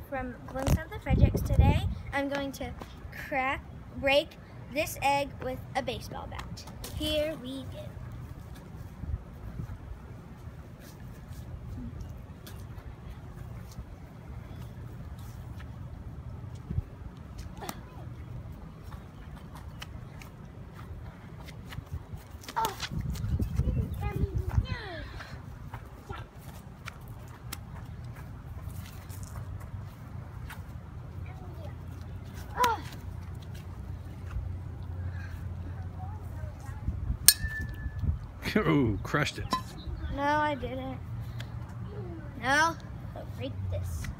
from Glimpse of the Fredericks. Today I'm going to break this egg with a baseball bat. Here we go. Ooh, crushed it. No, I didn't. Now, I'll break this.